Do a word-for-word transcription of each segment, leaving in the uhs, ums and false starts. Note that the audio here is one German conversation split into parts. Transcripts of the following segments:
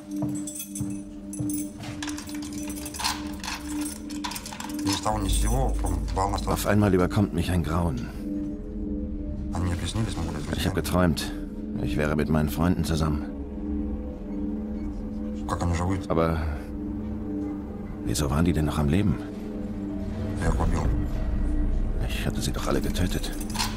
Auf einmal überkommt mich ein Grauen. Ich habe geträumt, ich wäre mit meinen Freunden zusammen. Aber wieso waren die denn noch am Leben? Ich hatte sie doch alle getötet.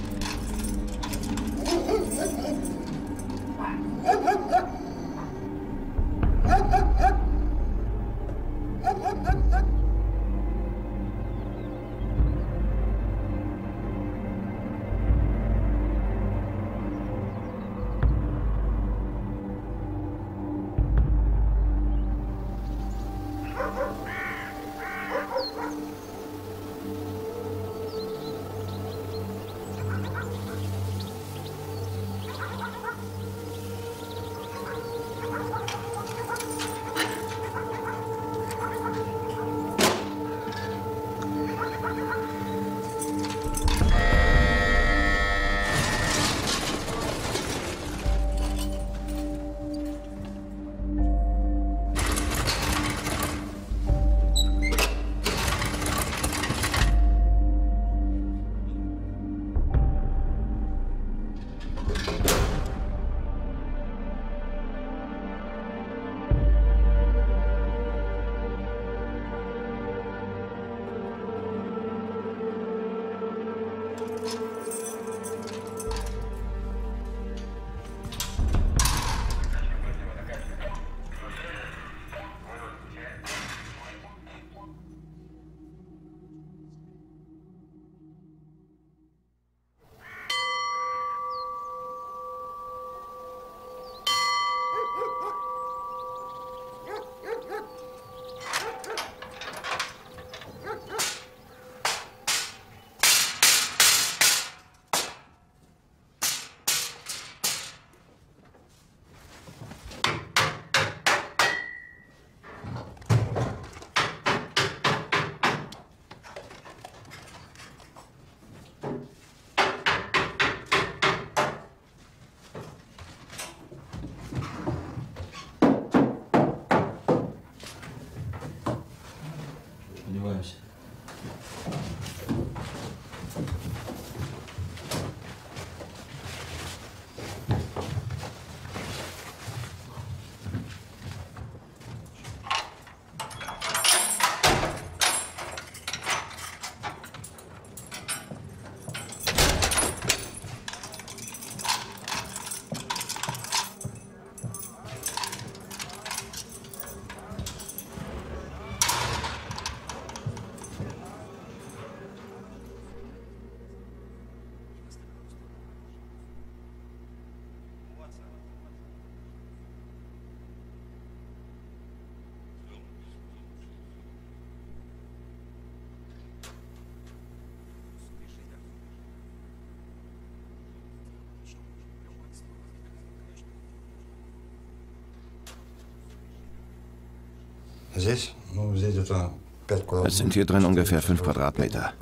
Es sind hier drin ungefähr fünf Quadratmeter.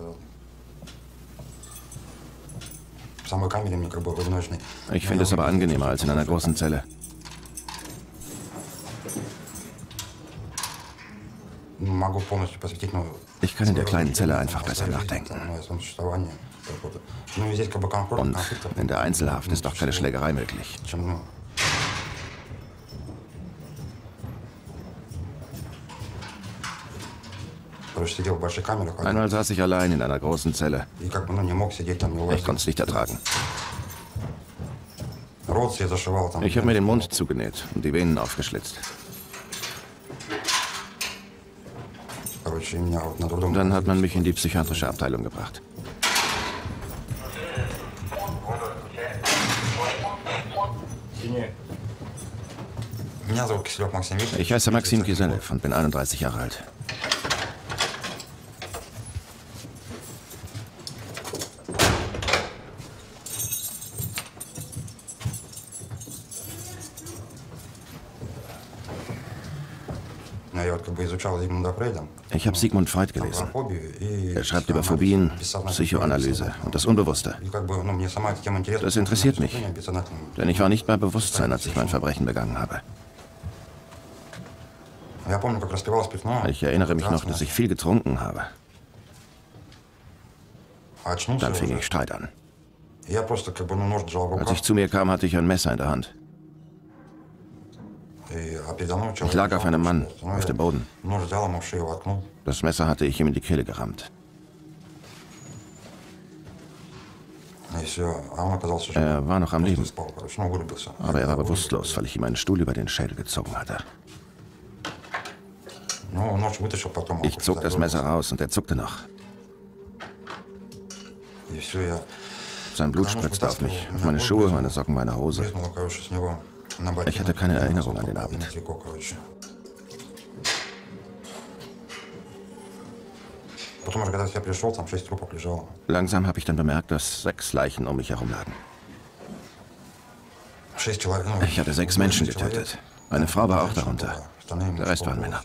Ich finde es aber angenehmer als in einer großen Zelle. Ich kann in der kleinen Zelle einfach besser nachdenken. Und in der Einzelhaft ist doch keine Schlägerei möglich. Einmal saß ich allein in einer großen Zelle. Ich konnte es nicht ertragen. Ich habe mir den Mund zugenäht und die Venen aufgeschlitzt. Und dann hat man mich in die psychiatrische Abteilung gebracht. Ich heiße Maxim Kiselev und bin einunddreißig Jahre alt. Ich habe Sigmund Freud gelesen. Er schreibt über Phobien, Psychoanalyse und das Unbewusste. Das interessiert mich, denn ich war nicht bei Bewusstsein, als ich mein Verbrechen begangen habe. Ich erinnere mich noch, dass ich viel getrunken habe. Dann fing ich Streit an. Als ich zu mir kam, hatte ich ein Messer in der Hand. Ich lag auf einem Mann, auf dem Boden. Das Messer hatte ich ihm in die Kehle gerammt. Er war noch am Leben, aber er war bewusstlos, weil ich ihm einen Stuhl über den Schädel gezogen hatte. Ich zog das Messer raus und er zuckte noch. Sein Blut spritzte auf mich, auf meine Schuhe, meine Socken, meine Hose. Ich hatte keine Erinnerung an den Abend. Langsam habe ich dann bemerkt, dass sechs Leichen um mich herum lagen. Ich hatte sechs Menschen getötet. Eine Frau war auch darunter. Der Rest waren Männer.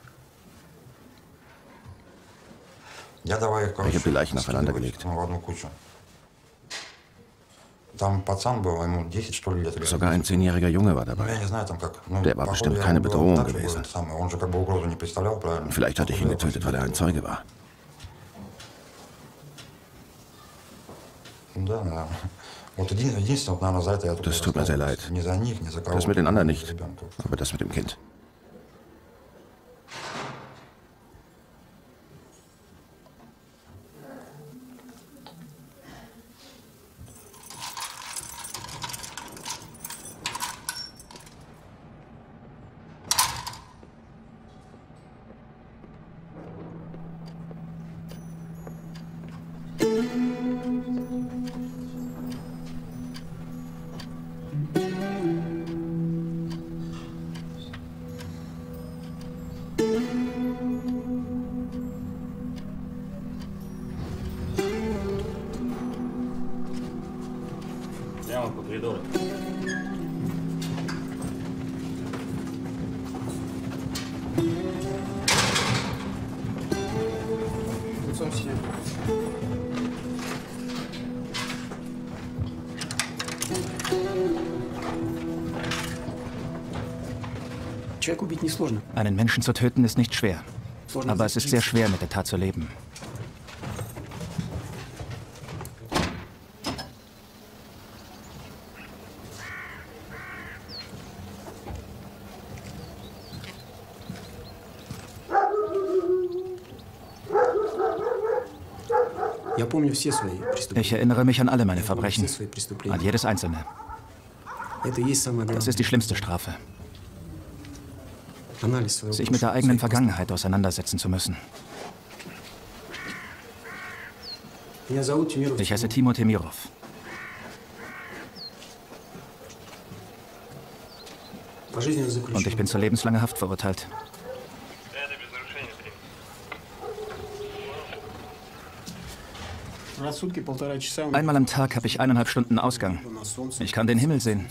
Ich habe die Leichen aufeinander gelegt. Sogar ein zehnjähriger Junge war dabei. Der war bestimmt keine Bedrohung gewesen. Vielleicht hatte ich ihn getötet, weil er ein Zeuge war. Das tut mir sehr leid. Das mit den anderen nicht, aber das mit dem Kind. Einen Menschen zu töten ist nicht schwer, aber es ist sehr schwer, mit der Tat zu leben. Ich erinnere mich an alle meine Verbrechen, an jedes einzelne. Das ist die schlimmste Strafe. Sich mit der eigenen Vergangenheit auseinandersetzen zu müssen. Ich heiße Timo Temirov. Und ich bin zu lebenslanger Haft verurteilt. Einmal am Tag habe ich eineinhalb Stunden Ausgang. Ich kann den Himmel sehen.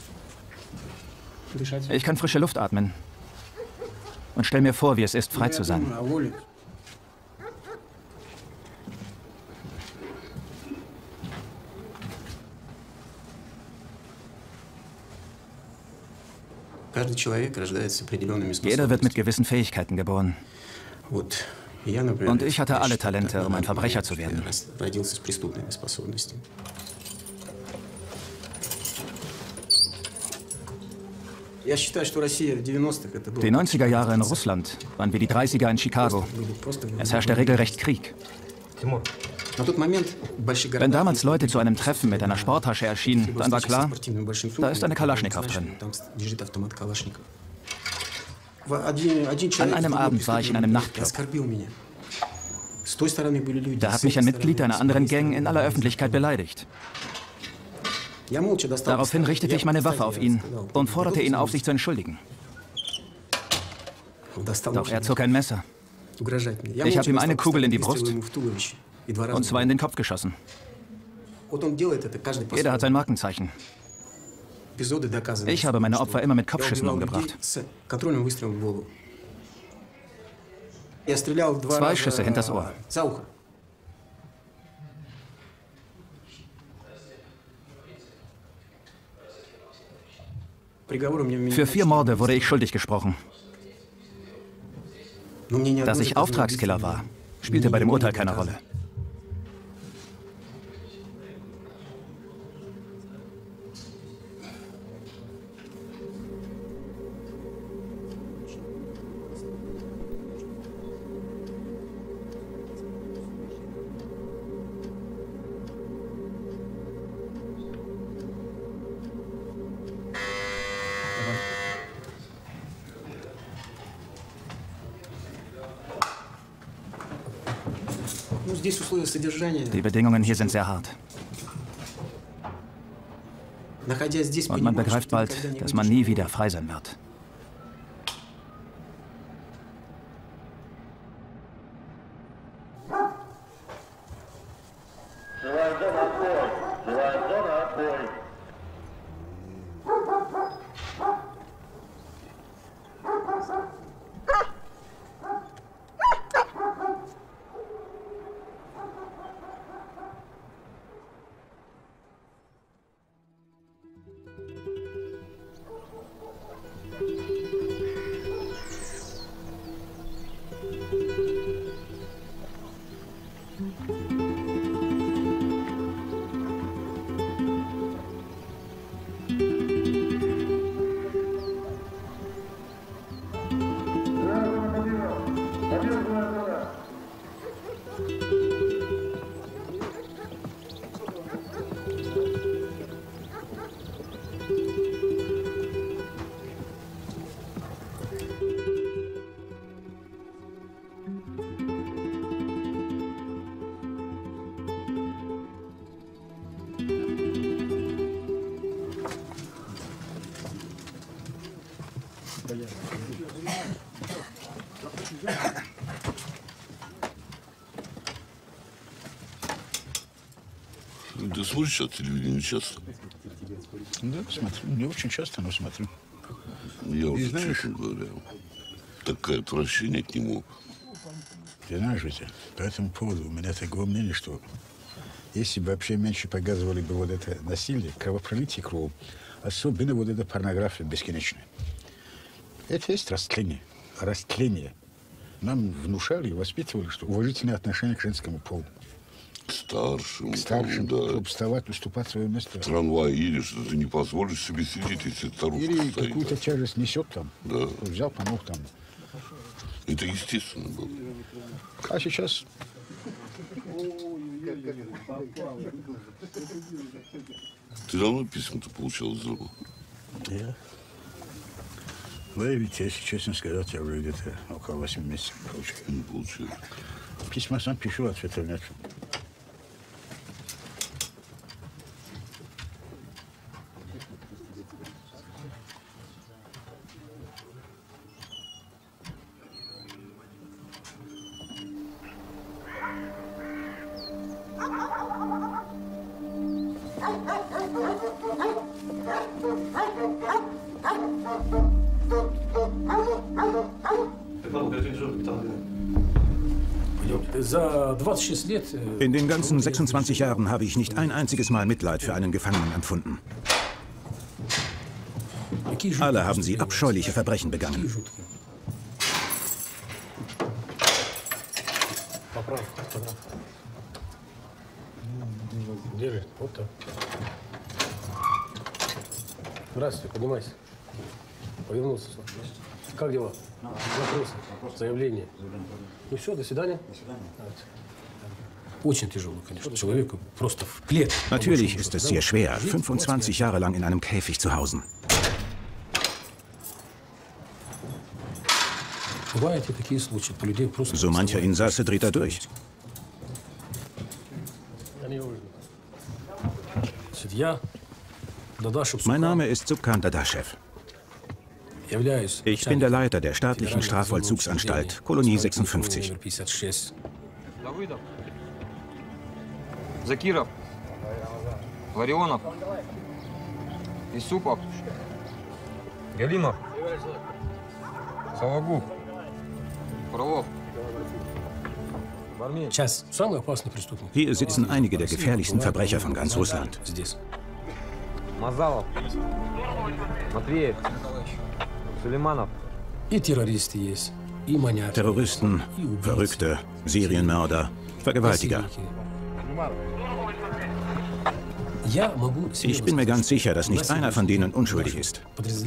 Ich kann frische Luft atmen. Und stell mir vor, wie es ist, frei zu sein. Jeder wird mit gewissen Fähigkeiten geboren. Und ich hatte alle Talente, um ein Verbrecher zu werden. Die neunziger Jahre in Russland waren wie die dreißiger in Chicago. Es herrschte regelrecht Krieg. Wenn damals Leute zu einem Treffen mit einer Sporttasche erschienen, dann war klar, da ist eine Kalaschnikow drin. An einem Abend war ich in einem Nachtclub. Da hat mich ein Mitglied einer anderen Gang in aller Öffentlichkeit beleidigt. Daraufhin richtete ich meine Waffe auf ihn und forderte ihn auf, sich zu entschuldigen. Doch er zog ein Messer. Ich habe ihm eine Kugel in die Brust und zwei in den Kopf geschossen. Jeder hat sein Markenzeichen. Ich habe meine Opfer immer mit Kopfschüssen umgebracht. Zwei Schüsse hinters Ohr. Für vier Morde wurde ich schuldig gesprochen. Dass ich Auftragskiller war, spielte bei dem Urteil keine Rolle. Die Bedingungen hier sind sehr hart. Und man begreift bald, dass man nie wieder frei sein wird. Ты смотришь от телевидения часто? Да, смотрю. Не очень часто, но смотрю. Я уже, честно говоря, такое отвращение к нему. Ты знаешь, Витя, по этому поводу у меня такое мнение, что если бы вообще меньше показывали бы вот это насилие, кровопролитие кровью, особенно вот эта порнография бесконечная. Это есть растление. Растление. Нам внушали и воспитывали, что уважительное отношение к женскому полу. К старшим. К старшим, да. чтобы вставать, уступать свое место. В трамвае едешь, ты не позволишь себе сидеть, если старушка Или стоит. какую-то тяжесть несет там. Да. Взял, помог там. Это естественно было. А сейчас... Ты давно письма-то получал из дома? Я? Да, ведь, если честно сказать, я уже где-то около восьми месяцев получаю. Не получаю. Письма сам пишу, ответов нет. In den ganzen sechsundzwanzig Jahren habe ich nicht ein einziges Mal Mitleid für einen Gefangenen empfunden. Alle haben sie abscheuliche Verbrechen begangen. Здравствуйте, поднимайся. Повернулся. Как дела? Вопросы, заявление. Ну все, до свидания. До свидания. Очень тяжело, конечно. Человеку просто в клетке. Natürlich ist es sehr schwer, fünfundzwanzig Jahre lang in einem Käfig zu hausen. So mancher Insasse dreht da durch. Mein Name ist Subkan Dadaschew. Ich bin der Leiter der staatlichen Strafvollzugsanstalt, Kolonie sechsundfünfzig. Закиров, Ларионов, Исупов, Галимов, Сологуб, Фролов. Hier sitzen einige der gefährlichsten Verbrecher von ganz Russland. Мазалов, Матвеев, Сулейманов. И террористы есть, Terroristen, Verrückte, Serienmörder, Vergewaltiger. Ich bin mir ganz sicher, dass nicht einer von denen unschuldig ist.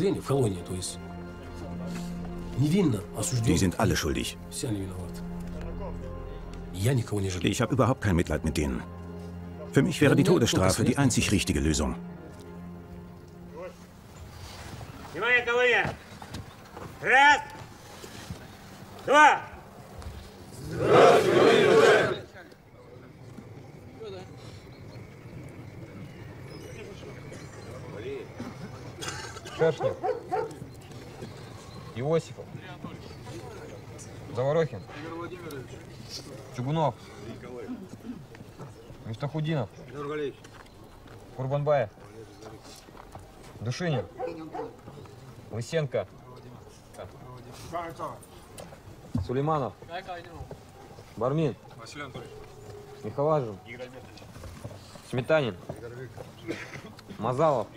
Die sind alle schuldig. Ich habe überhaupt kein Mitleid mit denen. Für mich wäre die Todesstrafe die einzig richtige Lösung. Шершнев, Иосифов, Заворохин, Чугунов, Мифтахудинов, Курбанбаев, Душинин, Лысенко, Сулейманов, Бармин, Михалажин, Сметанин, Мазалов.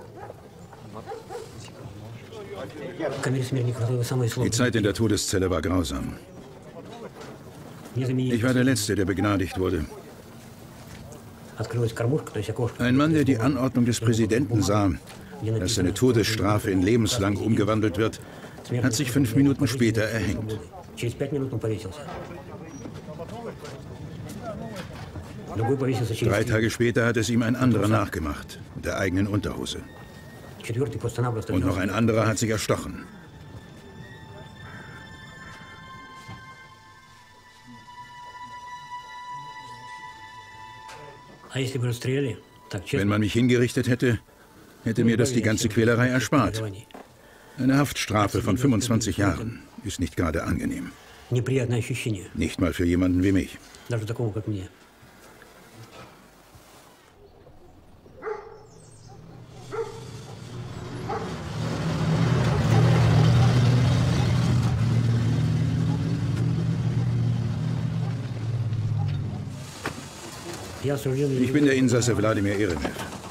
Die Zeit in der Todeszelle war grausam. Ich war der Letzte, der begnadigt wurde. Ein Mann, der die Anordnung des Präsidenten sah, dass seine Todesstrafe in lebenslang umgewandelt wird, hat sich fünf Minuten später erhängt. Drei Tage später hat es ihm ein anderer nachgemacht, mit der eigenen Unterhose. Und noch ein anderer hat sich erstochen. Wenn man mich hingerichtet hätte, hätte mir das die ganze Quälerei erspart. Eine Haftstrafe von fünfundzwanzig Jahren ist nicht gerade angenehm. Nicht mal für jemanden wie mich. Ich bin der Insasse Wladimir Eremew.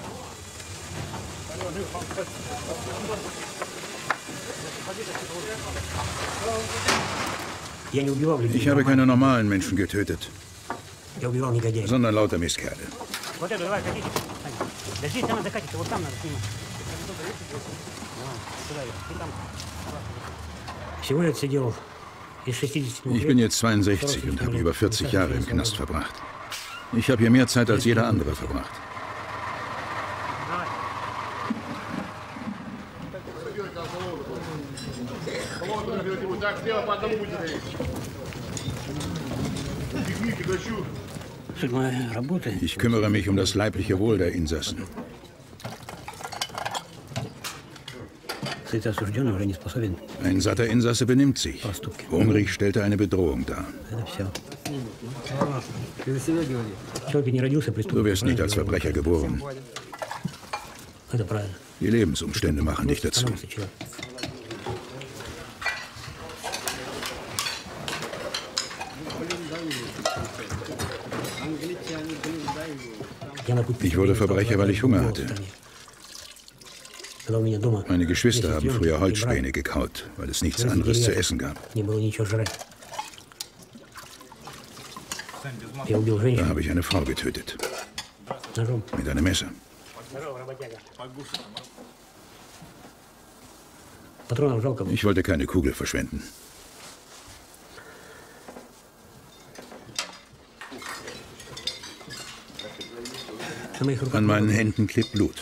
Ich habe keine normalen Menschen getötet, sondern lauter Misskerle. Ich bin jetzt zweiundsechzig und habe über vierzig Jahre im Knast verbracht. Ich habe hier mehr Zeit als jeder andere verbracht. Ich kümmere mich um das leibliche Wohl der Insassen. Ein satter Insasse benimmt sich. Hungrig stellt er eine Bedrohung dar. Du wirst nicht als Verbrecher geboren. Die Lebensumstände machen dich dazu. Ich wurde Verbrecher, weil ich Hunger hatte. Meine Geschwister haben früher Holzspäne gekaut, weil es nichts anderes zu essen gab. Da habe ich eine Frau getötet. Mit einem Messer. Ich wollte keine Kugel verschwenden. An meinen Händen klebt Blut.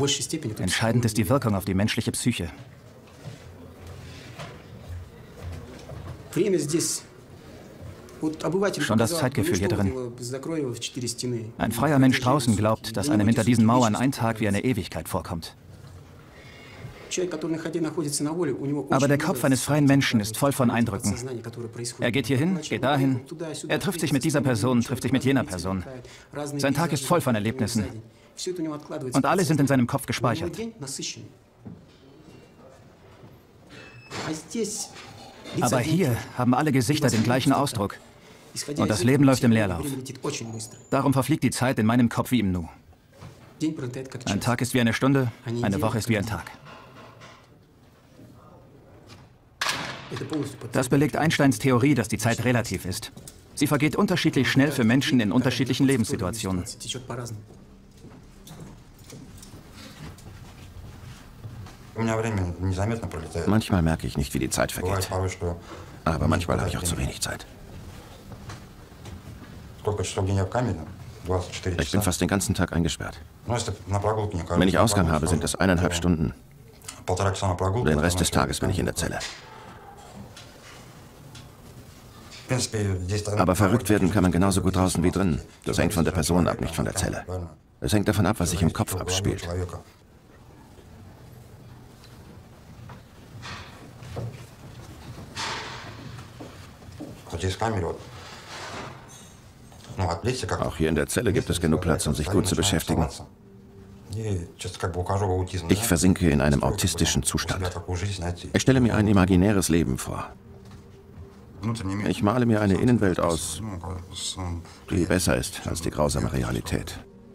Entscheidend ist die Wirkung auf die menschliche Psyche. Schon das Zeitgefühl hier drin. Ein freier Mensch draußen glaubt, dass einem hinter diesen Mauern ein Tag wie eine Ewigkeit vorkommt. Aber der Kopf eines freien Menschen ist voll von Eindrücken. Er geht hierhin, geht dahin, er trifft sich mit dieser Person, trifft sich mit jener Person. Sein Tag ist voll von Erlebnissen. Und alle sind in seinem Kopf gespeichert. Aber hier haben alle Gesichter den gleichen Ausdruck. Und das Leben läuft im Leerlauf. Darum verfliegt die Zeit in meinem Kopf wie im Nu. Ein Tag ist wie eine Stunde, eine Woche ist wie ein Tag. Das belegt Einsteins Theorie, dass die Zeit relativ ist. Sie vergeht unterschiedlich schnell für Menschen in unterschiedlichen Lebenssituationen. Manchmal merke ich nicht, wie die Zeit vergeht. Aber manchmal habe ich auch zu wenig Zeit. Ich bin fast den ganzen Tag eingesperrt. Wenn ich Ausgang habe, sind es eineinhalb Stunden. Den Rest des Tages bin ich in der Zelle. Aber verrückt werden kann man genauso gut draußen wie drin. Das hängt von der Person ab, nicht von der Zelle. Es hängt davon ab, was sich im Kopf abspielt. Auch hier in der Zelle gibt es genug Platz, um sich gut zu beschäftigen. Ich versinke in einem autistischen Zustand. Ich stelle mir ein imaginäres Leben vor. Ich male mir eine Innenwelt aus, die besser ist als die grausame Realität.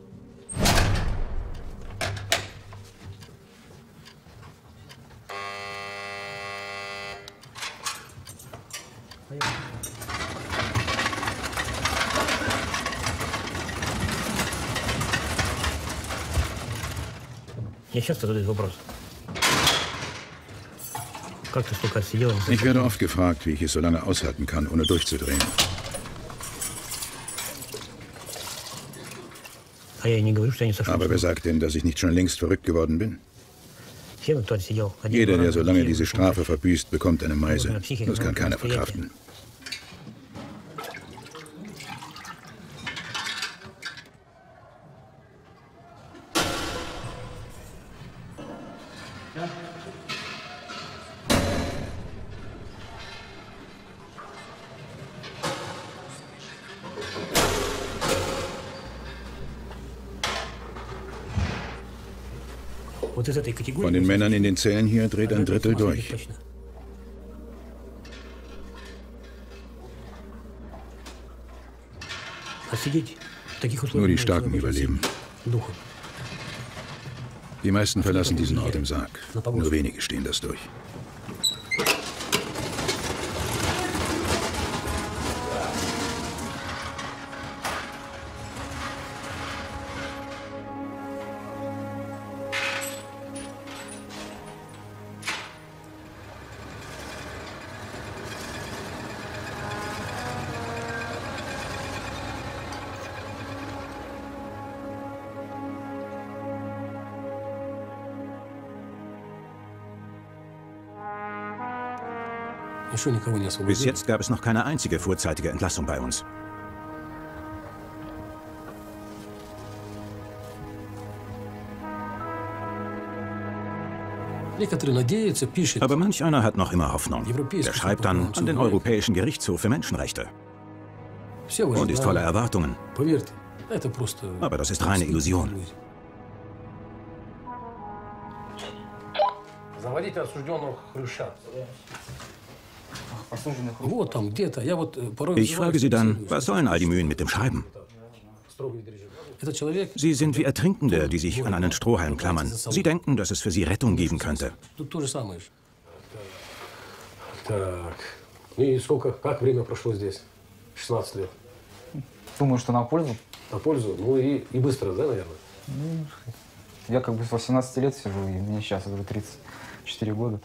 Ich werde oft gefragt, wie ich es so lange aushalten kann, ohne durchzudrehen. Aber wer sagt denn, dass ich nicht schon längst verrückt geworden bin? Jeder, der so lange diese Strafe verbüßt, bekommt eine Meise. Das kann keiner verkraften. Von den Männern in den Zellen hier dreht ein Drittel durch. Nur die Starken überleben. Die meisten verlassen diesen Ort im Sarg. Nur wenige stehen das durch. Bis jetzt gab es noch keine einzige vorzeitige Entlassung bei uns. Aber manch einer hat noch immer Hoffnung. Der schreibt dann an den Europäischen Gerichtshof für Menschenrechte. Und ist voller Erwartungen. Aber das ist reine Illusion. Ich frage Sie dann, was sollen all die Mühen mit dem Schreiben? Sie sind wie Ertrinkende, die sich an einen Strohhalm klammern. Sie denken, dass es für sie Rettung geben könnte. Думаю, что на пользу. На пользу, ну и, и быстро, да, наверное? Ну, я как бы с восемнадцати лет сижу, и мне сейчас уже тридцать четыре года.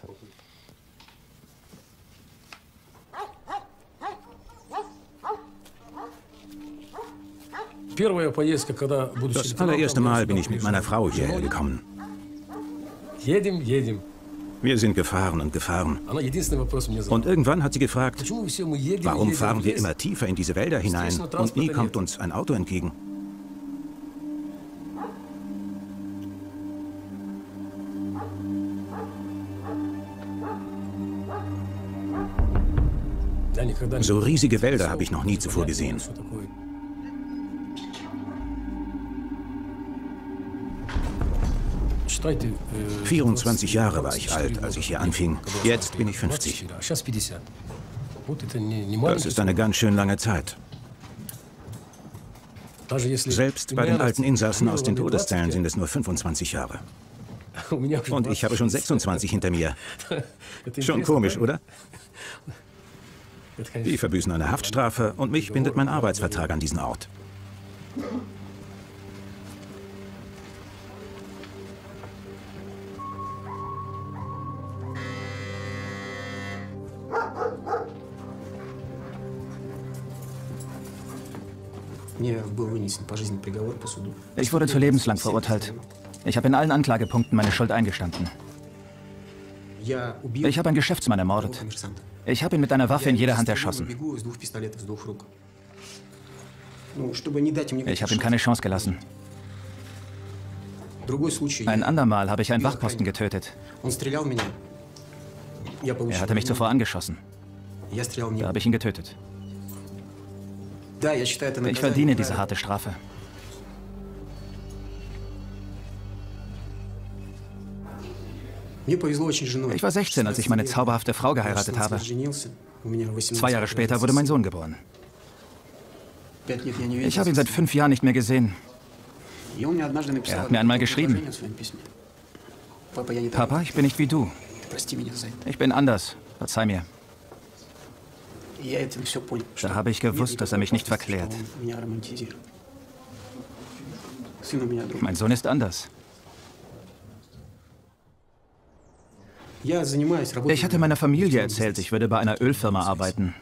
Das allererste Mal bin ich mit meiner Frau hierher gekommen. Wir sind gefahren und gefahren. Und irgendwann hat sie gefragt, warum fahren wir immer tiefer in diese Wälder hinein und nie kommt uns ein Auto entgegen? So riesige Wälder habe ich noch nie zuvor gesehen. vierundzwanzig Jahre war ich alt, als ich hier anfing. Jetzt bin ich fünfzig. Das ist eine ganz schön lange Zeit. Selbst bei den alten Insassen aus den Todeszellen sind es nur fünfundzwanzig Jahre. Und ich habe schon sechsundzwanzig hinter mir. Schon komisch, oder? Die verbüßen eine Haftstrafe und mich bindet mein Arbeitsvertrag an diesen Ort. Ich wurde zu lebenslang verurteilt. Ich habe in allen Anklagepunkten meine Schuld eingestanden. Ich habe einen Geschäftsmann ermordet. Ich habe ihn mit einer Waffe in jeder Hand erschossen. Ich habe ihm keine Chance gelassen. Ein andermal habe ich einen Wachposten getötet. Er hatte mich zuvor angeschossen. Da habe ich ihn getötet. Ich verdiene diese harte Strafe. Ich war sechzehn, als ich meine zauberhafte Frau geheiratet habe. Zwei Jahre später wurde mein Sohn geboren. Ich habe ihn seit fünf Jahren nicht mehr gesehen. Er hat mir einmal geschrieben: Papa, ich bin nicht wie du. Ich bin anders. Verzeih mir. Da habe ich gewusst, dass er mich nicht verklärt. Mein Sohn ist anders. Ich hatte meiner Familie erzählt, ich würde bei einer Ölfirma arbeiten.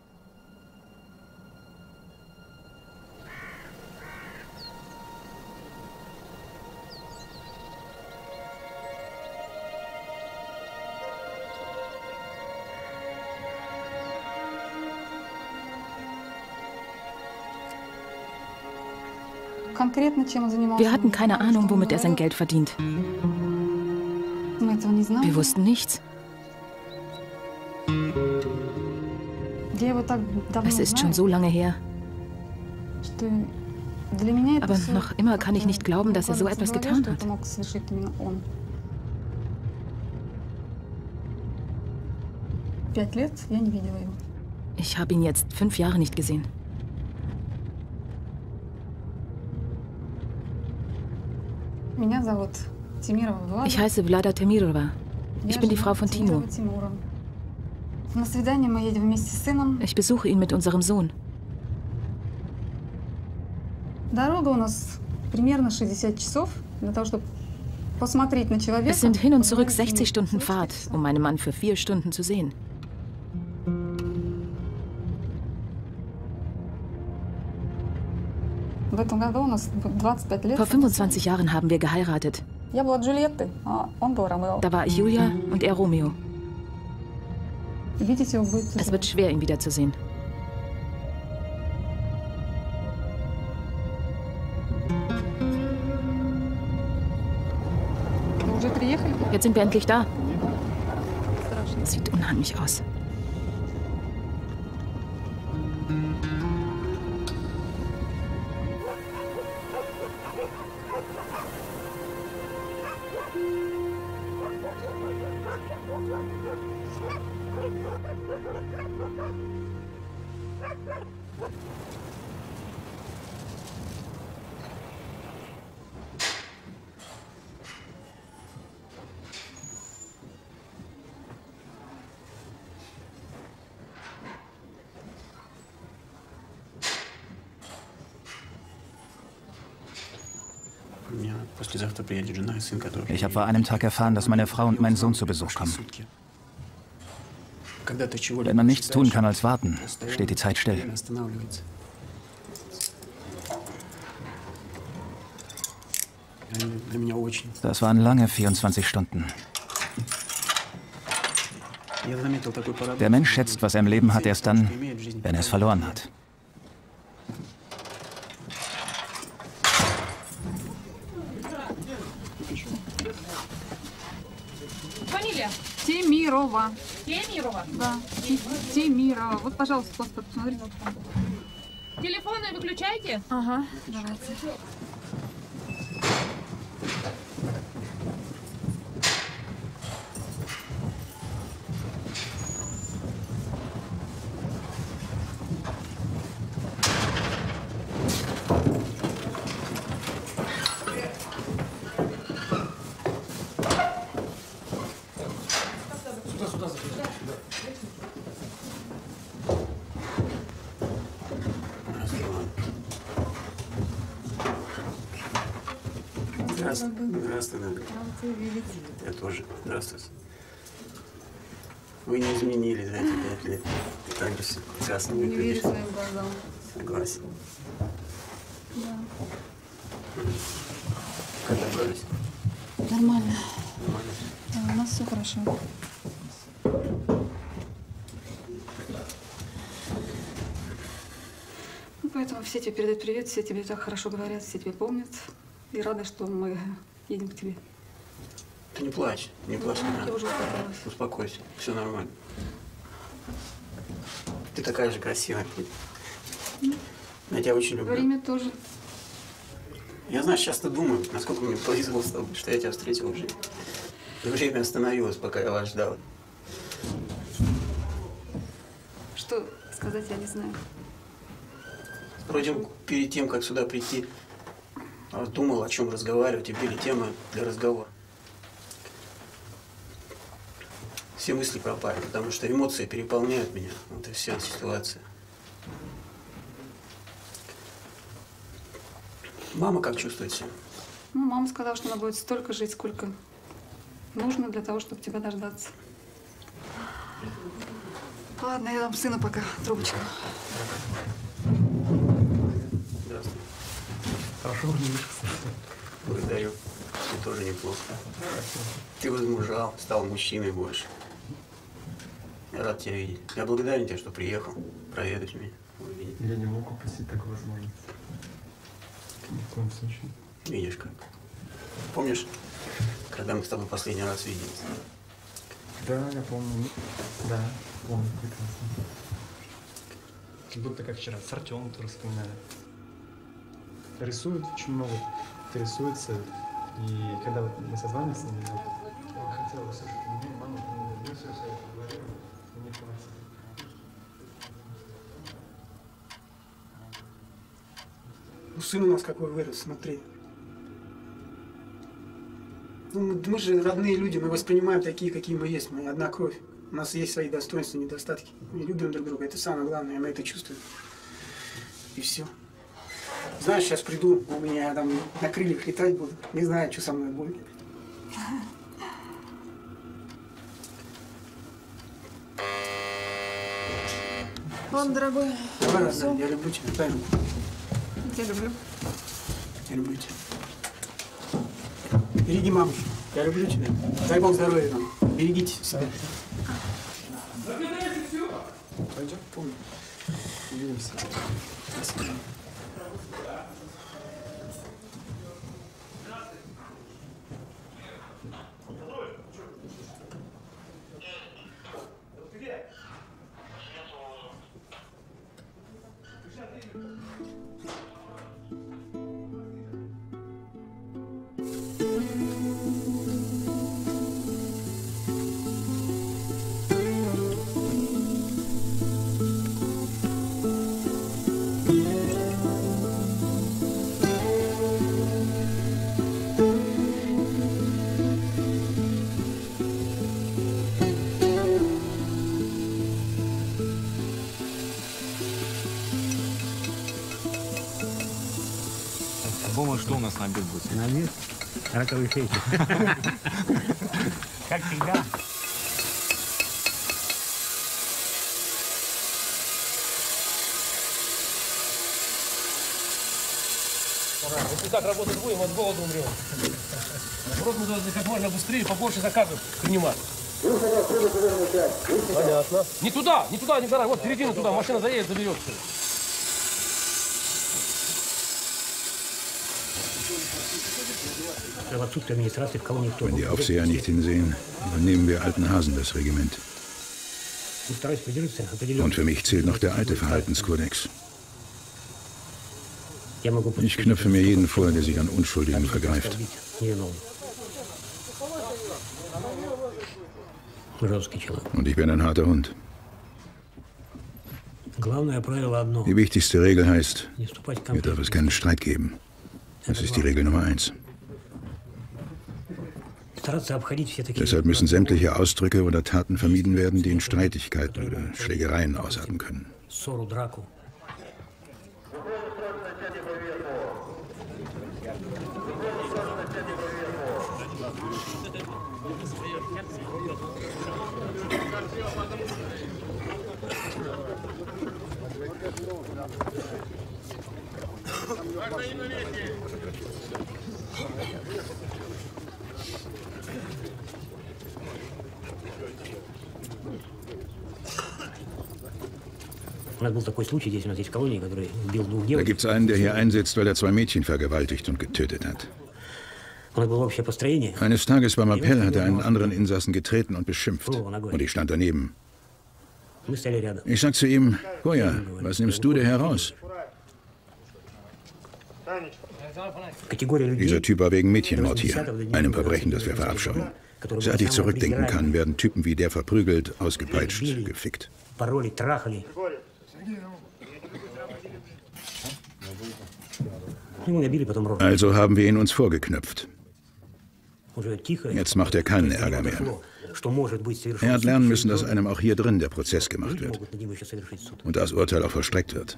Wir hatten keine Ahnung, womit er sein Geld verdient. Wir wussten nichts. Es ist schon so lange her. Aber noch immer kann ich nicht glauben, dass er so etwas getan hat. Ich habe ihn jetzt fünf Jahre nicht gesehen. Ich heiße Vlada Temirova. Ich bin die Frau von Timo. Ich besuche ihn mit unserem Sohn. Es sind hin und zurück sechzig Stunden Fahrt, um meinen Mann für vier Stunden zu sehen. Vor fünfundzwanzig Jahren haben wir geheiratet. Da war ich Julia und er Romeo. Es wird schwer, ihn wiederzusehen. Jetzt sind wir endlich da. Das sieht unheimlich aus. Ich habe vor einem Tag erfahren, dass meine Frau und mein Sohn zu Besuch kommen. Wenn man nichts tun kann als warten, steht die Zeit still. Das waren lange vierundzwanzig Stunden. Der Mensch schätzt, was er im Leben hat, erst dann, wenn er es verloren hat. Темирова. Темирова? Да. Темирова. Вот, пожалуйста, паспорт, посмотрите. Телефоны выключайте? Ага, давайте. Здравствуй, Надя. Я тоже. Здравствуйте. Вы не изменились за эти пять лет. Так же все прекрасно выглядишь. Не верю своим глазам. Согласен. Да. Как добрались? Нормально. Нормально. Да, у нас все хорошо. Ну, поэтому все тебе передают привет, все тебе так хорошо говорят, все тебе помнят. И рада, что мы едем к тебе. Ты не плачь, не плачь. Я уже успокоилась. Успокойся, все нормально. Ты такая же красивая. Я тебя очень люблю. Время тоже. Я, знаешь, часто думаю, насколько мне повезло с тобой, что я тебя встретил в жизни. И время остановилось, пока я вас ждал. Что сказать, я не знаю. Вроде перед тем, как сюда прийти, думал, о чем разговаривать, и были темы для разговора. Все мысли пропали, потому что эмоции переполняют меня. Вот и вся ситуация. Мама как чувствует себя? Ну, мама сказала, что она будет столько жить, сколько нужно для того, чтобы тебя дождаться. Ладно, я дам сыну пока трубочку. Здравствуй. Хорошо выглядишь. Благодарю. Ты тоже неплохо. Ты возмужал, стал мужчиной больше. Я рад тебя видеть. Я благодарен тебе, что приехал проведать меня. Увидеть. Я не мог упустить такую возможность. Ни в коем случае. Видишь как. Помнишь, когда мы с тобой последний раз виделись? Да, я помню. Да, помню прекрасно. Как будто как вчера. С Артемом тоже вспоминали. Рисует очень много, интересуется. И когда вот мы созванивались с ними, я хотела услышать меня, мама, мне все все это говорила, мне хватит. Ну, сын у нас какой вырос, смотри. Ну, мы, мы же родные люди, мы воспринимаем такие, какие мы есть, мы одна кровь. У нас есть свои достоинства, недостатки. Мы любим друг друга, это самое главное, мы это чувствуем. И все. Знаешь, сейчас приду, у меня там на крыльях летать буду. Не знаю, что со мной будет. Ладно, дорогой. Давай, родная, я люблю тебя. Дай руку. Я люблю. Я люблю тебя. Береги маму. Я люблю тебя. Дай Бог здоровья нам. Берегите себя. Пойдем? Помню. Увидимся. Спасибо. Думаю, что у нас на обед будет? На обед? Раковые фейки. Как всегда. Если так работать будем, от голода умрем. Наоборот, мы должны как можно быстрее, побольше заказов принимать. Понятно. Не туда, не туда, не туда. Вот середину туда, машина заедет, заберет все. Wenn die Aufseher nicht hinsehen, übernehmen wir alten Hasen das Regiment. Und für mich zählt noch der alte Verhaltenskodex. Ich knüpfe mir jeden vor, der sich an Unschuldigen vergreift. Und ich bin ein harter Hund. Die wichtigste Regel heißt, hier darf es keinen Streit geben. Das ist die Regel Nummer eins. Deshalb müssen sämtliche Ausdrücke oder Taten vermieden werden, die in Streitigkeiten oder Schlägereien ausarten können. Da gibt es einen, der hier einsetzt, weil er zwei Mädchen vergewaltigt und getötet hat. Eines Tages beim Appell hat er einen anderen Insassen getreten und beschimpft. Und ich stand daneben. Ich sag zu ihm, Goya, was nimmst du dir heraus? Dieser Typ war wegen Mädchenmord hier, einem Verbrechen, das wir verabscheuen. Seit ich zurückdenken kann, werden Typen wie der verprügelt, ausgepeitscht, gefickt. Also haben wir ihn uns vorgeknöpft. Jetzt macht er keinen Ärger mehr. Er hat lernen müssen, dass einem auch hier drin der Prozess gemacht wird und das Urteil auch vollstreckt wird.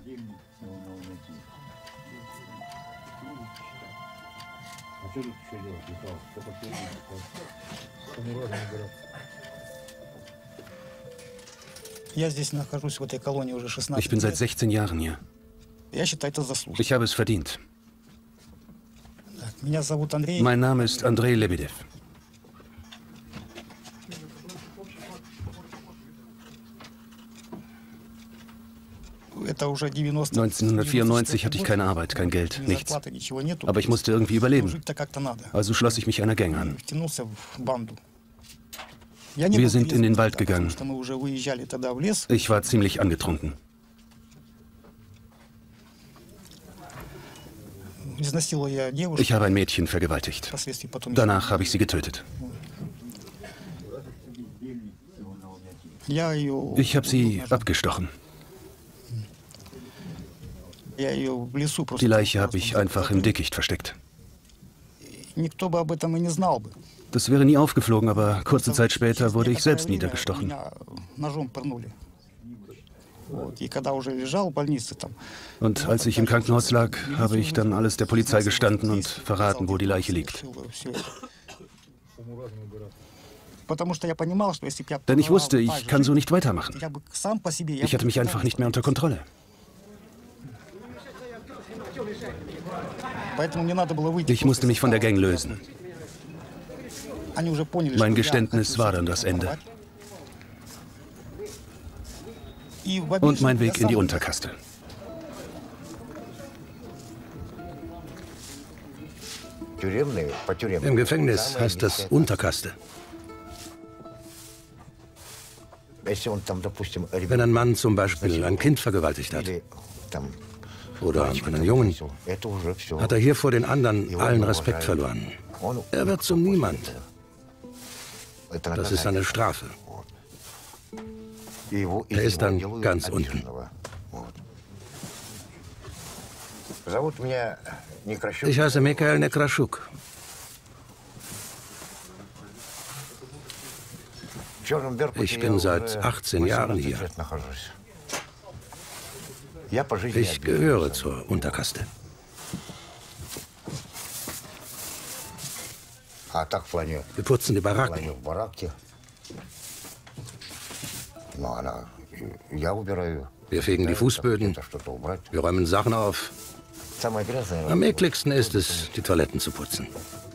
Ich bin seit sechzehn Jahren hier. Ich habe es verdient. Mein Name ist Andrei Lebedev. neunzehnhundertvierundneunzig hatte ich keine Arbeit, kein Geld, nichts. Aber ich musste irgendwie überleben. Also schloss ich mich einer Gang an. Wir sind in den Wald gegangen. Ich war ziemlich angetrunken. Ich habe ein Mädchen vergewaltigt. Danach habe ich sie getötet. Ich habe sie abgestochen. Die Leiche habe ich einfach im Dickicht versteckt. Das wäre nie aufgeflogen, aber kurze Zeit später wurde ich selbst niedergestochen. Und als ich im Krankenhaus lag, habe ich dann alles der Polizei gestanden und verraten, wo die Leiche liegt. Denn ich wusste, ich kann so nicht weitermachen. Ich hatte mich einfach nicht mehr unter Kontrolle. Ich musste mich von der Gang lösen. Mein Geständnis war dann das Ende. Und mein Weg in die Unterkaste. Im Gefängnis heißt das Unterkaste. Wenn ein Mann zum Beispiel ein Kind vergewaltigt hat oder einen Jungen, hat er hier vor den anderen allen Respekt verloren. Er wird zum Niemand. Das ist eine Strafe. Er ist dann ganz unten. Ich heiße Mikhail Nekraschuk. Ich bin seit achtzehn Jahren hier. Ich gehöre zur Unterkaste. Wir putzen die Baracken. Wir fegen die Fußböden, wir räumen Sachen auf, Am ekligsten ist es, die Toiletten zu putzen.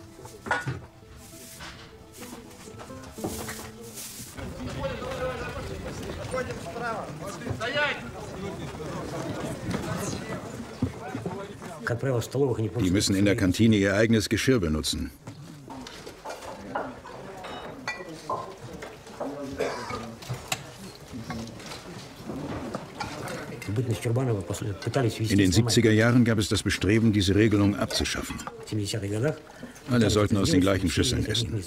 Die müssen in der Kantine ihr eigenes Geschirr benutzen. In den siebziger Jahren gab es das Bestreben, diese Regelung abzuschaffen. Alle sollten aus den gleichen Schüsseln essen.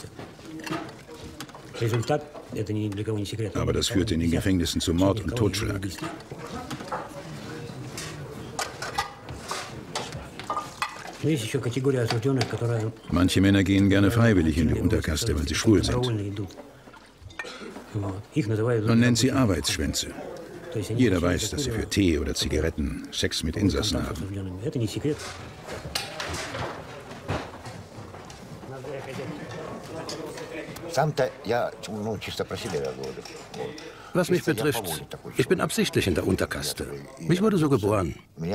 Aber das führte in den Gefängnissen zu Mord und Totschlag. Manche Männer gehen gerne freiwillig in die Unterkaste, weil sie schwul sind. Man nennt sie Arbeitsschwänze. Jeder weiß, dass sie für Tee oder Zigaretten Sex mit Insassen haben. Was mich betrifft, ich bin absichtlich in der Unterkaste. Ich wurde so geboren.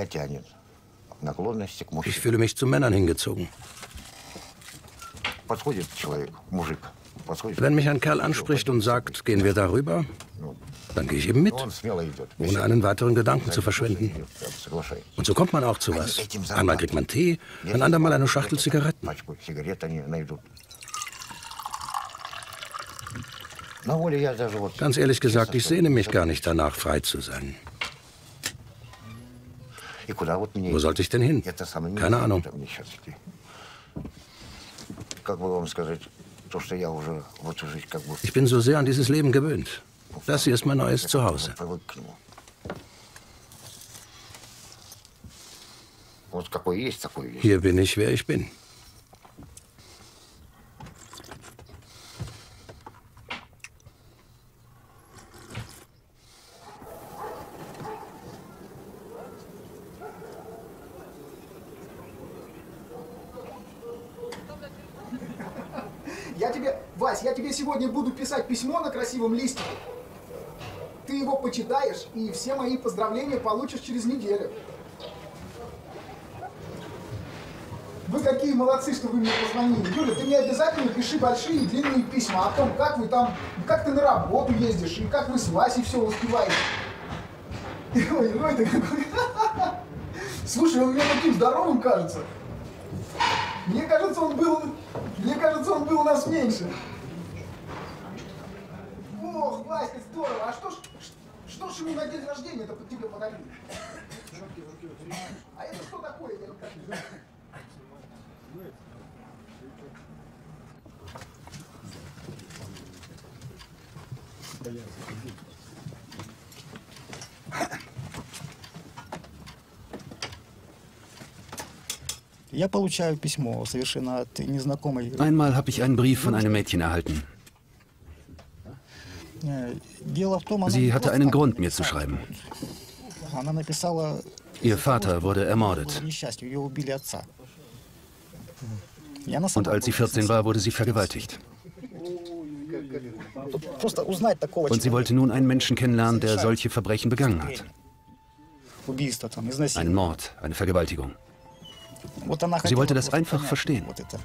Ich fühle mich zu Männern hingezogen. Wenn mich ein Kerl anspricht und sagt, gehen wir darüber, dann gehe ich eben mit, ohne einen weiteren Gedanken zu verschwenden. Und so kommt man auch zu was. Einmal kriegt man Tee, ein andermal eine Schachtel Zigaretten. Ganz ehrlich gesagt, ich sehne mich gar nicht danach, frei zu sein. Wo sollte ich denn hin? Keine Ahnung. Ich bin so sehr an dieses Leben gewöhnt. Das hier ist mein neues Zuhause. Hier bin ich, wer ich bin. Я тебе, Вась, я тебе сегодня буду писать письмо на красивом листике. Ты его почитаешь, и все мои поздравления получишь через неделю. Вы какие молодцы, что вы мне позвонили. Юля, ты мне обязательно пиши большие длинные письма о том, как вы там, как ты на работу ездишь, и как вы с Васей все успеваете. Ой, ой, ты какой. Слушай, он мне таким здоровым кажется. Мне кажется, он был, мне кажется, он был у нас меньше. Ох, Васька, здорово. А что ж, что ж ему на день рождения-то под тебе подарили? А это что такое? Я не знаю. Einmal habe ich einen Brief von einem Mädchen erhalten. Sie hatte einen Grund, mir zu schreiben. Ihr Vater wurde ermordet. Und als sie vierzehn war, wurde sie vergewaltigt. Und sie wollte nun einen Menschen kennenlernen, der solche Verbrechen begangen hat. Einen Mord, eine Vergewaltigung. Sie wollte das einfach verstehen.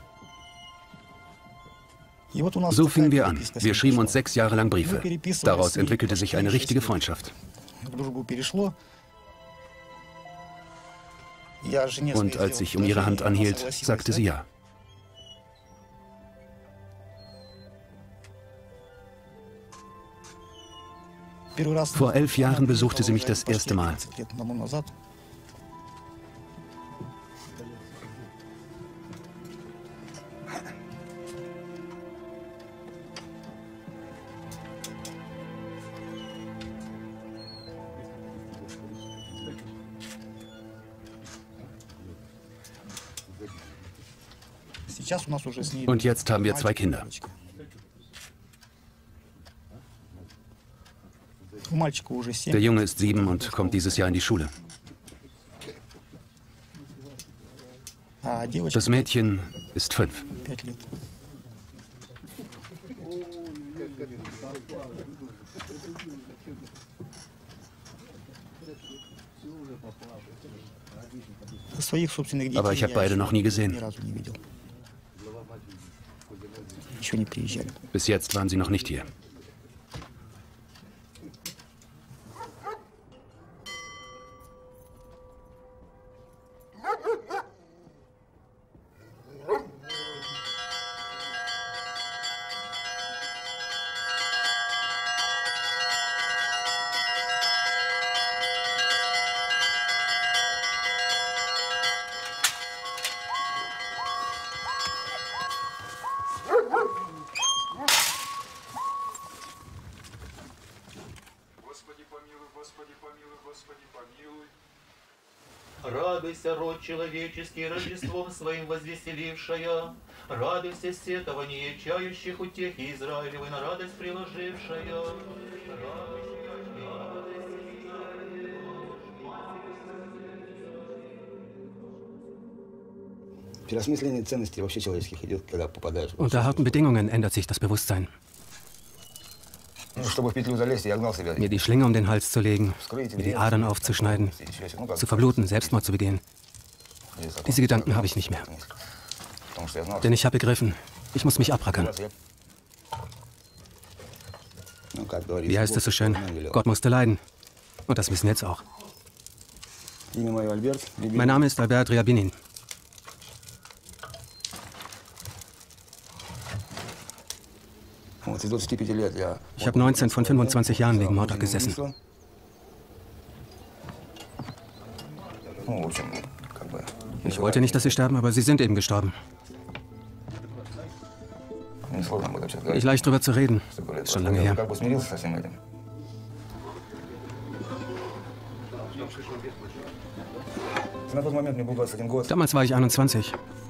So fingen wir an. Wir schrieben uns sechs Jahre lang Briefe. Daraus entwickelte sich eine richtige Freundschaft. Und als ich um ihre Hand anhielt, sagte sie ja. Vor elf Jahren besuchte sie mich das erste Mal. Und jetzt haben wir zwei Kinder. Der Junge ist sieben und kommt dieses Jahr in die Schule. Das Mädchen ist fünf. Aber ich habe beide noch nie gesehen. Bis jetzt waren sie noch nicht hier. Радуйся, род человеческий, Рождеством своим возвеселившая. Радуйся, сетование чающих утехи Израилевой на радость приложившая. Unter harten Bedingungen ändert sich das Bewusstsein. Mir die Schlinge um den Hals zu legen, mir die Adern aufzuschneiden, zu verbluten, Selbstmord zu begehen. Diese Gedanken habe ich nicht mehr. Denn ich habe begriffen, ich muss mich abrackern. Wie heißt es so schön? Gott musste leiden. Und das wissen wir jetzt auch. Mein Name ist Albert Ryabinin. Ich habe neunzehn von fünfundzwanzig Jahren wegen Mord gesessen. Ich wollte nicht, dass sie sterben, aber sie sind eben gestorben. Nicht leicht drüber zu reden. Ist schon lange her. Damals war ich einundzwanzig.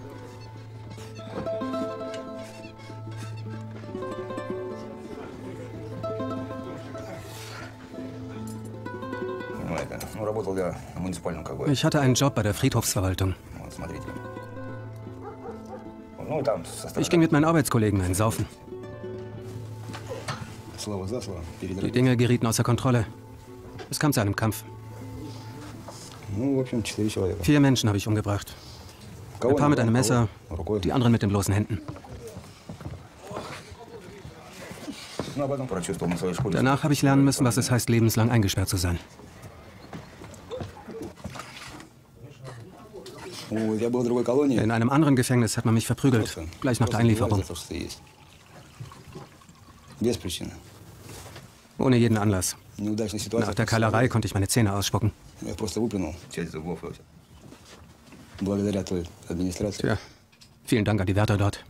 Ich hatte einen Job bei der Friedhofsverwaltung. Ich ging mit meinen Arbeitskollegen einen saufen. Die Dinge gerieten außer Kontrolle. Es kam zu einem Kampf. Vier Menschen habe ich umgebracht. Ein paar mit einem Messer, die anderen mit den bloßen Händen. Danach habe ich lernen müssen, was es heißt, lebenslang eingesperrt zu sein. In einem anderen Gefängnis hat man mich verprügelt, gleich nach der Einlieferung. Ohne jeden Anlass. Nach der Keilerei konnte ich meine Zähne ausspucken. Tja, vielen Dank an die Wärter dort.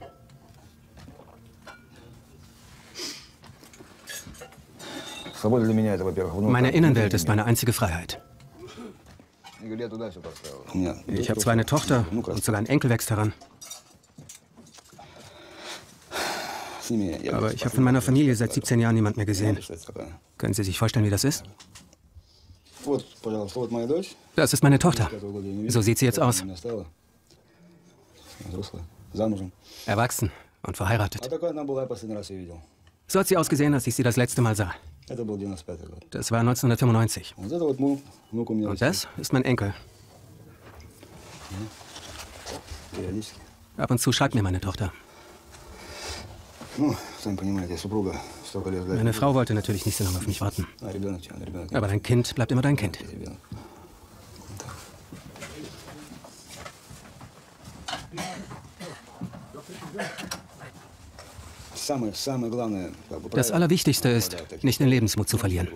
Meine Innenwelt ist meine einzige Freiheit. Ich habe zwar eine Tochter und sogar ein Enkel wächst heran. Aber ich habe von meiner Familie seit siebzehn Jahren niemand mehr gesehen. Können Sie sich vorstellen, wie das ist? Das ist meine Tochter. So sieht sie jetzt aus. Erwachsen und verheiratet. So hat sie ausgesehen, als ich sie das letzte Mal sah. Das war neunzehnhundertfünfundneunzig. Und das ist mein Enkel. Ab und zu schreibt mir meine Tochter. Meine Frau wollte natürlich nicht so lange auf mich warten. Aber dein Kind bleibt immer dein Kind. Das Allerwichtigste ist, nicht den Lebensmut zu verlieren.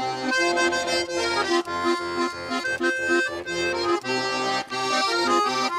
Thank you.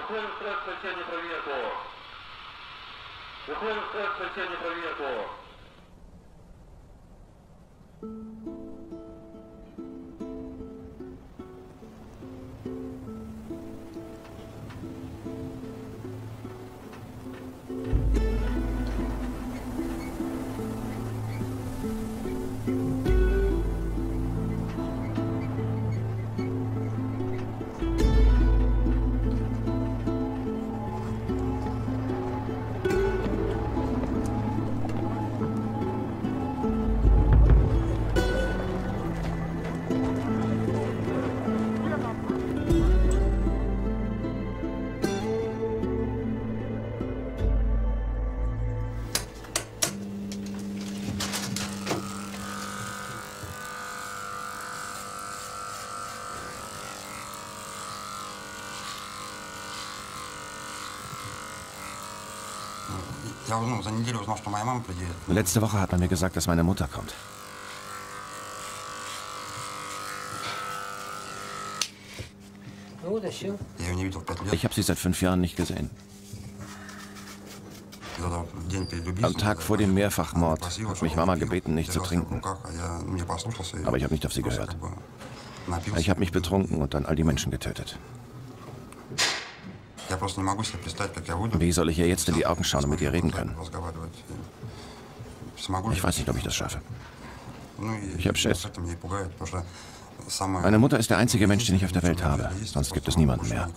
Выходим в строй к прощению проверку. Выходим в строй к прощению проверку. Letzte Woche hat man mir gesagt, dass meine Mutter kommt. Ich habe sie seit fünf Jahren nicht gesehen. Am Tag vor dem Mehrfachmord hat mich Mama gebeten, nicht zu trinken. Aber ich habe nicht auf sie gehört. Ich habe mich betrunken und dann all die Menschen getötet. Wie soll ich ihr jetzt in die Augen schauen und mit ihr reden können? Ich weiß nicht, ob ich das schaffe. Ich habe Schiss. Meine Mutter ist der einzige Mensch, den ich auf der Welt habe. Sonst gibt es niemanden mehr.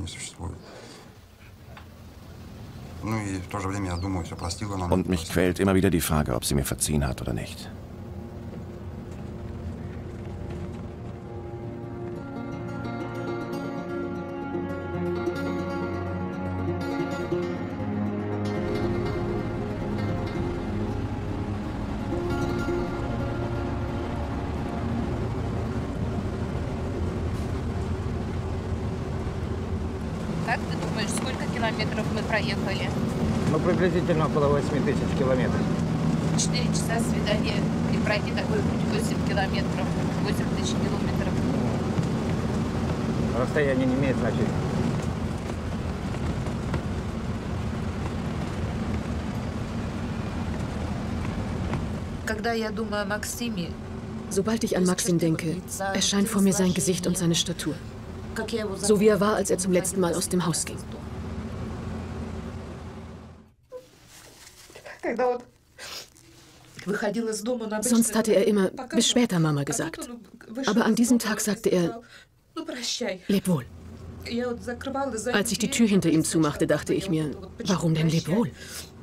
Und mich quält immer wieder die Frage, ob sie mir verziehen hat oder nicht. Ну, приблизительно около восьми тысяч километров. Четыре часа свидания и пройти такой путь восемь километров, восемь тысяч километров. Расстояние не имеет значения. Когда я думаю о Максиме, sobald ich an Maxim denke, erscheint vor mir sein Gesicht und seine Statur. So wie er war, als er zum letzten Mal aus dem Haus ging. Sonst hatte er immer, bis später, Mama gesagt. Aber an diesem Tag sagte er, leb wohl. Als ich die Tür hinter ihm zumachte, dachte ich mir, warum denn leb wohl?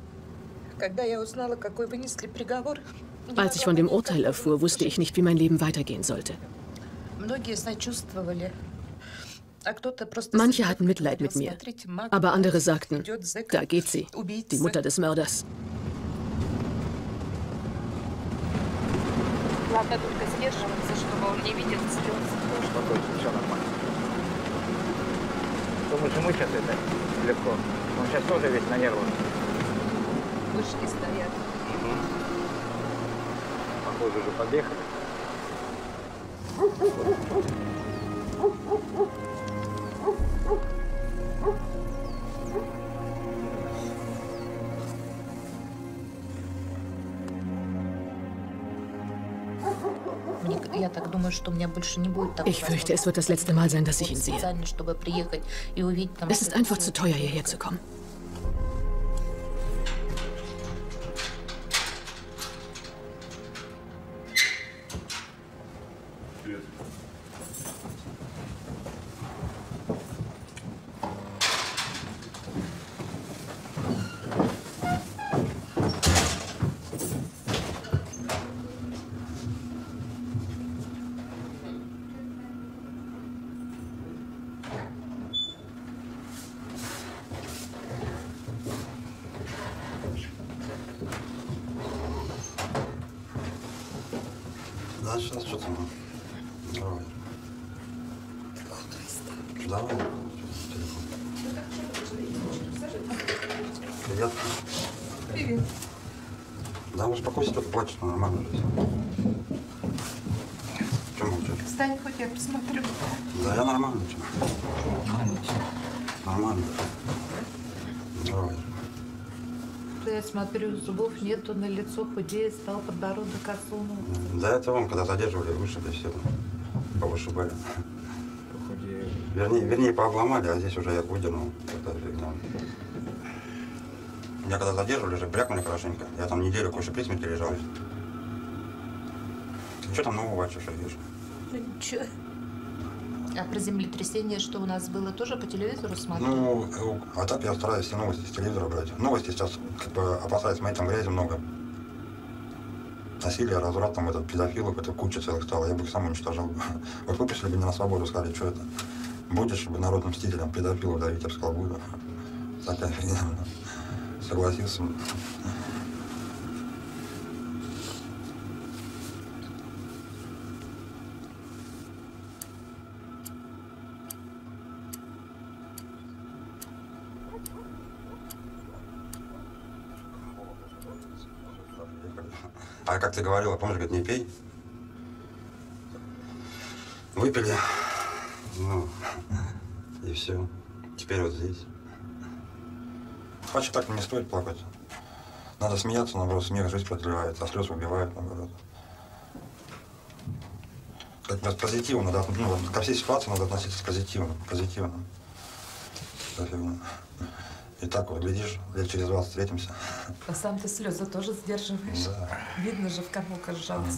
Als ich von dem Urteil erfuhr, wusste ich nicht, wie mein Leben weitergehen sollte. Manche hatten Mitleid mit mir, aber andere sagten, da geht sie, die Mutter des Mörders. Главное только сдерживаться, чтобы он не видел слез. Спокойно, все нормально. Думаешь, ему сейчас это легко? Он сейчас тоже весь на нервах. Вышки стоят. Угу. Похоже, уже подъехали. Ich fürchte, es wird das letzte Mal sein, dass ich ihn sehe. Es ist einfach zu teuer, hierher zu kommen. Да, сейчас что там? Давай. Давай. Привет. Привет. Да, успокойся, только плачешь, но нормально здесь. Чем молчишь? Встань, хоть я посмотрю. Да, я нормально. Нормально. Нормально. Здорово. Я смотрю, зубов нету, на лицо худеет, стал подбородок осунулся. До этого, когда задерживали, вышибли все, повышибали. Вернее, вернее, пообломали, а здесь уже я выдернул. Меня когда задерживали, уже брякнули хорошенько. Я там неделю кое-что при смерти лежал. Что там нового, что видишь? Ничего. А про землетрясение, что у нас было, тоже по телевизору смотрели? Ну, а так я стараюсь все новости с телевизора брать. Новости сейчас, как бы, опасаюсь смотреть, там грязи много. Насилие, разврат, там, этот, педофилов, это куча целых стала. Я бы их сам уничтожал. Вот выпустили бы меня на свободу, сказали, что это. Будешь бы народным мстителем педофилов давить, я бы сказал, буду. Такая фигня. Согласился. А как ты говорила, помнишь, говорит, не пей? Выпили, ну, и все. Теперь вот здесь. Вообще так не стоит плакать. Надо смеяться, наоборот, смех жизнь продлевает, а слез убивает, наоборот. Как бы позитивно, надо, ну, ко всей ситуации надо относиться позитивно, позитивно. И так вот, глядишь, лет через двадцать встретимся. А сам ты слезы тоже сдерживаешь. Да. Видно же, в кого сжался.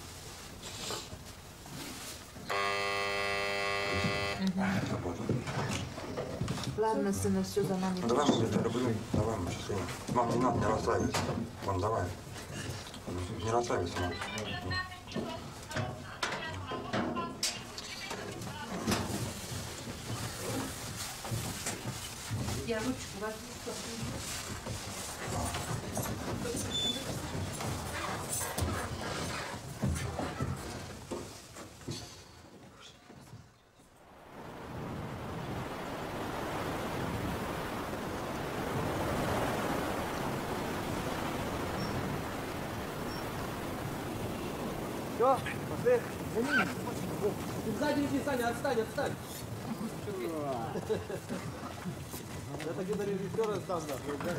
Угу. Ладно, сына, все за нами. Ну, давай, мы тебя люблю. Давай, мы счастливы. Мам, не надо, не расстраивайся. Мам, давай. Не расстраивайся, мам. Я ручку возьму. Все, пошли. Сзади иди, Саня, отстань, отстань. Это где-то режиссера сам, да?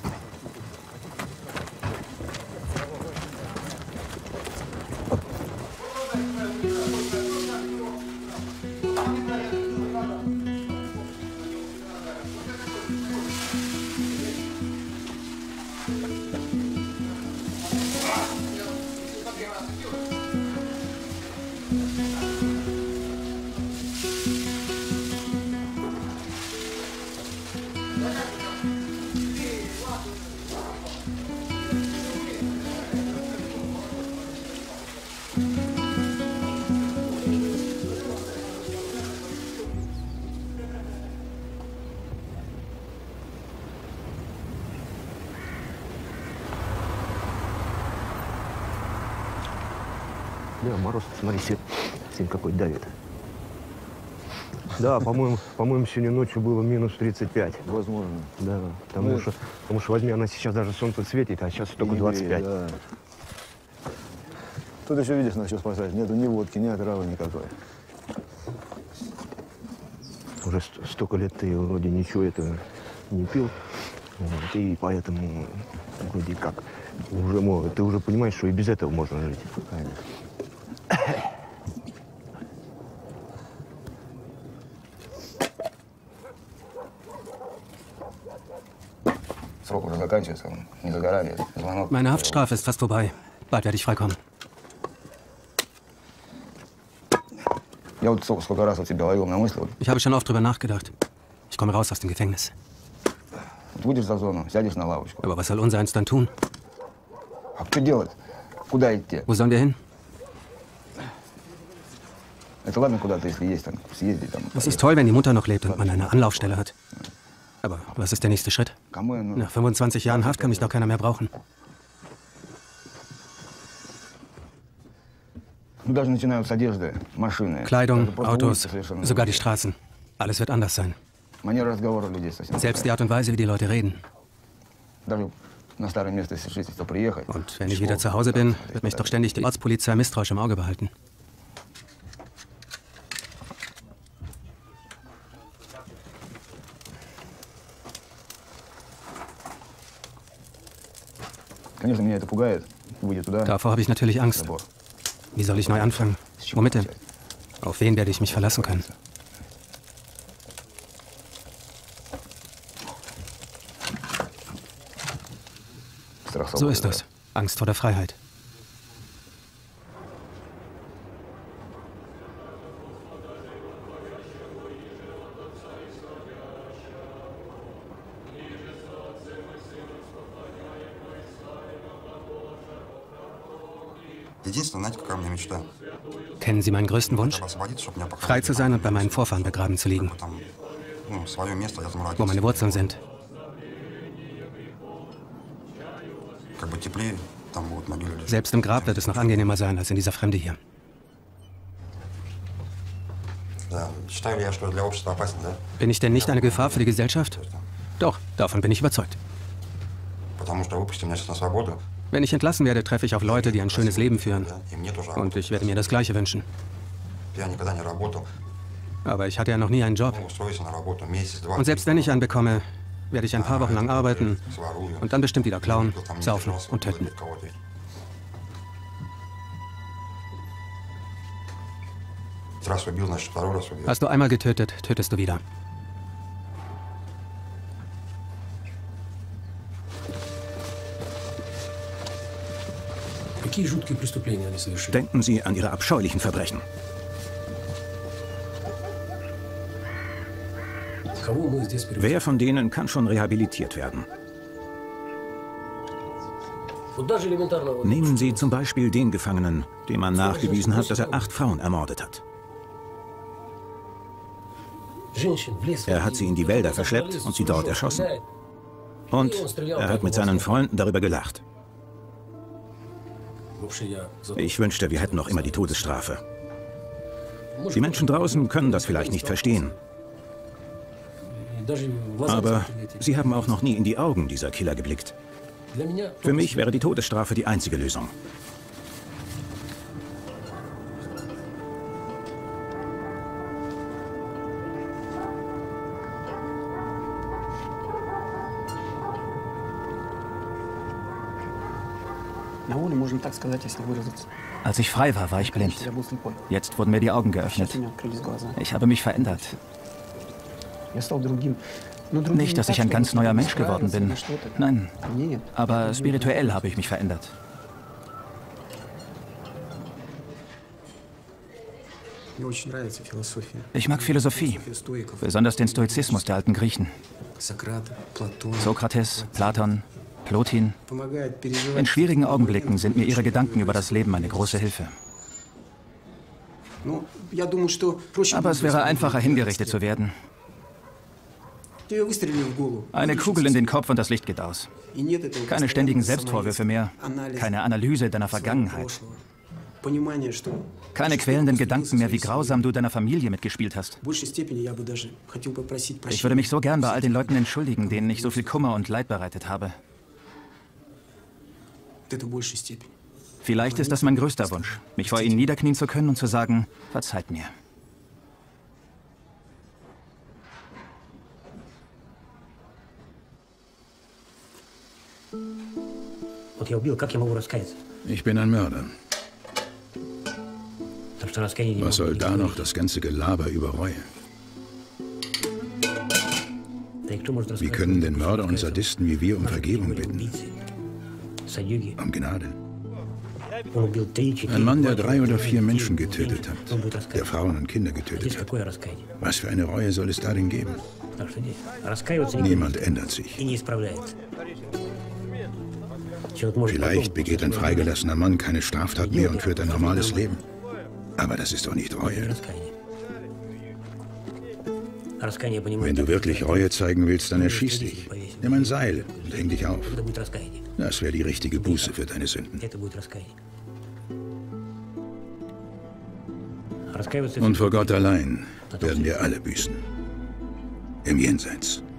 Да, мороз, смотри, сильно какой давит. Да, по-моему, по-моему, сегодня ночью было минус тридцать пять. Возможно. Да, потому, ну, что, потому что, возьми, она сейчас даже солнце светит, а сейчас только двадцать пять. Да. Тут еще, видишь, надо все спасать. Нету ни водки, ни отравы никакой. Уже столько лет ты вроде ничего этого не пил, вот, и поэтому вроде как уже, мол, ты уже понимаешь, что и без этого можно жить. Конечно. Срок уже заканчивается, он не за горами. Звонок. Meine Haftstrafe ist fast vorbei. Bald werde ich freikommen. Я вот сколько раз от тебя ловил на мысли. Ich habe schon oft drüber nachgedacht. Ich komme raus aus dem Gefängnis. Выйдешь за зону, сядешь на лавочку. Aber was soll unser eins dann tun? А что делать? Куда идти? Wo sollen wir hin? Это ладно куда-то, если есть там, съездить там. Es ist toll, wenn die Mutter noch lebt und man eine Anlaufstelle hat. Aber was ist der nächste Schritt? Nach fünfundzwanzig Jahren Haft kann mich doch keiner mehr brauchen. Kleidung, Autos, sogar die Straßen. Alles wird anders sein. Selbst die Art und Weise, wie die Leute reden. Und wenn ich wieder zu Hause bin, wird mich doch ständig die Ortspolizei misstrauisch im Auge behalten. Davor habe ich natürlich Angst. Wie soll ich neu anfangen? Womit denn? Auf wen werde ich mich verlassen können? So ist das. Angst vor der Freiheit. Kennen Sie meinen größten Wunsch? Frei zu sein und bei meinen Vorfahren begraben zu liegen. Wo meine Wurzeln sind. Selbst im Grab wird es noch angenehmer sein als in dieser Fremde hier. Bin ich denn nicht eine Gefahr für die Gesellschaft? Doch, davon bin ich überzeugt. Wenn ich entlassen werde, treffe ich auf Leute, die ein schönes Leben führen. Und ich werde mir das Gleiche wünschen. Aber ich hatte ja noch nie einen Job. Und selbst wenn ich einen bekomme, werde ich ein paar Wochen lang arbeiten und dann bestimmt wieder klauen, saufen und töten. Hast du einmal getötet, tötest du wieder. Denken Sie an Ihre abscheulichen Verbrechen. Wer von denen kann schon rehabilitiert werden? Nehmen Sie zum Beispiel den Gefangenen, dem man nachgewiesen hat, dass er acht Frauen ermordet hat. Er hat sie in die Wälder verschleppt und sie dort erschossen. Und er hat mit seinen Freunden darüber gelacht. Ich wünschte, wir hätten noch immer die Todesstrafe. Die Menschen draußen können das vielleicht nicht verstehen. Aber sie haben auch noch nie in die Augen dieser Killer geblickt. Für mich wäre die Todesstrafe die einzige Lösung. Als ich frei war, war ich blind. Jetzt wurden mir die Augen geöffnet. Ich habe mich verändert. Nicht, dass ich ein ganz neuer Mensch geworden bin. Nein, aber spirituell habe ich mich verändert. Ich mag Philosophie, besonders den Stoizismus der alten Griechen. Sokrates, Platon, Plotin. In schwierigen Augenblicken sind mir ihre Gedanken über das Leben eine große Hilfe. Aber es wäre einfacher, hingerichtet zu werden. Eine Kugel in den Kopf und das Licht geht aus. Keine ständigen Selbstvorwürfe mehr, keine Analyse deiner Vergangenheit. Keine quälenden Gedanken mehr, wie grausam du deiner Familie mitgespielt hast. Ich würde mich so gern bei all den Leuten entschuldigen, denen ich so viel Kummer und Leid bereitet habe. Vielleicht ist das mein größter Wunsch, mich vor ihnen niederknien zu können und zu sagen, verzeiht mir. Ich bin ein Mörder. Was soll da noch das ganze Gelaber über Reue? Wie können denn Mörder und Sadisten wie wir um Vergebung bitten? Um Gnade. Ein Mann, der drei oder vier Menschen getötet hat, der Frauen und Kinder getötet hat. Was für eine Reue soll es da denn geben? Niemand ändert sich. Vielleicht begeht ein freigelassener Mann keine Straftat mehr und führt ein normales Leben. Aber das ist doch nicht Reue. Wenn du wirklich Reue zeigen willst, dann erschieß dich. Nimm ein Seil und häng dich auf. Das wäre die richtige Buße für deine Sünden. Und vor Gott allein werden wir alle büßen. Im Jenseits.